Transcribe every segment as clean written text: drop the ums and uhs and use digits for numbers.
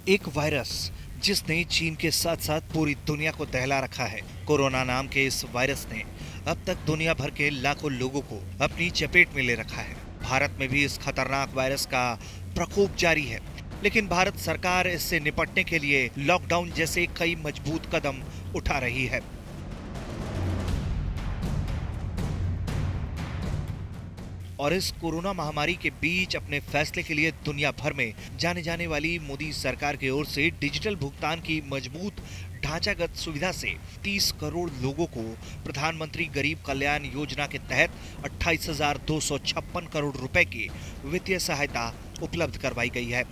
एक वायरस जिसने चीन के साथ साथ पूरी दुनिया को दहला रखा है। कोरोना नाम के इस वायरस ने अब तक दुनिया भर के लाखों लोगों को अपनी चपेट में ले रखा है। भारत में भी इस खतरनाक वायरस का प्रकोप जारी है, लेकिन भारत सरकार इससे निपटने के लिए लॉकडाउन जैसे कई मजबूत कदम उठा रही है। और इस कोरोना महामारी के बीच अपने फैसले के लिए दुनिया भर में जाने जाने वाली मोदी सरकार की ओर से डिजिटल भुगतान की मजबूत ढांचागत सुविधा से 30 करोड़ लोगों को प्रधानमंत्री गरीब कल्याण योजना के तहत 28,256 करोड़ रुपए की वित्तीय सहायता उपलब्ध करवाई गई है।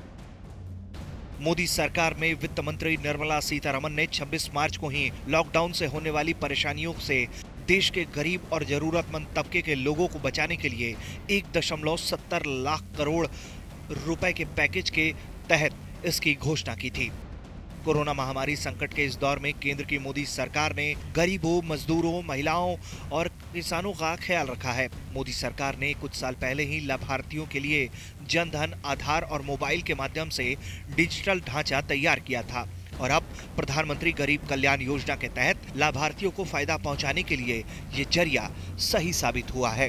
मोदी सरकार में वित्त मंत्री निर्मला सीतारमन ने 26 मार्च को ही लॉकडाउन से होने वाली परेशानियों से देश के गरीब और जरूरतमंद तबके के लोगों को बचाने के लिए 1.70 लाख करोड़ रुपए के पैकेज के तहत इसकी घोषणा की थी। कोरोना महामारी संकट के इस दौर में केंद्र की मोदी सरकार ने गरीबों, मजदूरों, महिलाओं और किसानों का ख्याल रखा है। मोदी सरकार ने कुछ साल पहले ही लाभार्थियों के लिए जन धन, आधार और मोबाइल के माध्यम से डिजिटल ढांचा तैयार किया था और अब प्रधानमंत्री गरीब कल्याण योजना के तहत लाभार्थियों को फायदा पहुंचाने के लिए ये जरिया सही साबित हुआ है।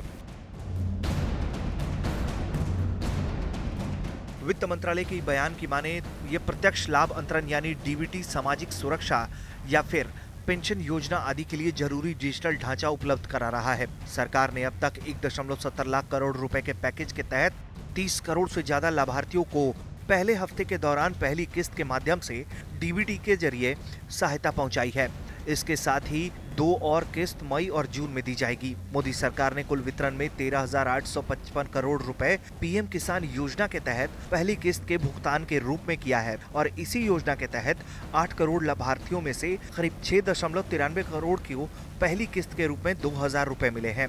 वित्त मंत्रालय के बयान की माने ये प्रत्यक्ष लाभ अंतरण यानी डीबीटी सामाजिक सुरक्षा या फिर पेंशन योजना आदि के लिए जरूरी डिजिटल ढांचा उपलब्ध करा रहा है। सरकार ने अब तक 1.70 लाख करोड़ रुपए के पैकेज के तहत 30 करोड़ से ज्यादा लाभार्थियों को पहले हफ्ते के दौरान पहली किस्त के माध्यम से डीबीटी के जरिए सहायता पहुंचाई है। इसके साथ ही 2 और किस्त मई और जून में दी जाएगी। मोदी सरकार ने कुल वितरण में 13,855 करोड़ रुपए पीएम किसान योजना के तहत पहली किस्त के भुगतान के रूप में किया है और इसी योजना के तहत 8 करोड़ लाभार्थियों में से करीब 6.93 करोड़ को पहली किस्त के रूप में 2,000 रुपए मिले हैं।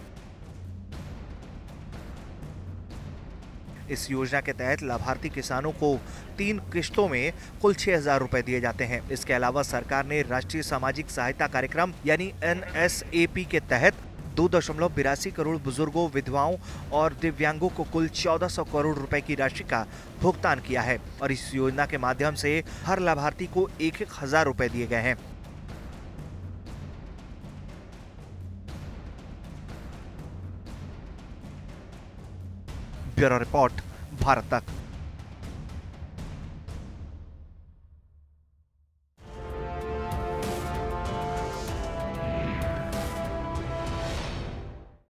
इस योजना के तहत लाभार्थी किसानों को 3 किश्तों में कुल 6,000 रुपए दिए जाते हैं। इसके अलावा सरकार ने राष्ट्रीय सामाजिक सहायता कार्यक्रम यानी NSAP के तहत 2.82 करोड़ बुजुर्गों, विधवाओं और दिव्यांगों को कुल 1,400 करोड़ रुपए की राशि का भुगतान किया है और इस योजना के माध्यम से हर लाभार्थी को 1,000 रुपए दिए गए हैं। ब्यूरो रिपोर्ट, भारत तक।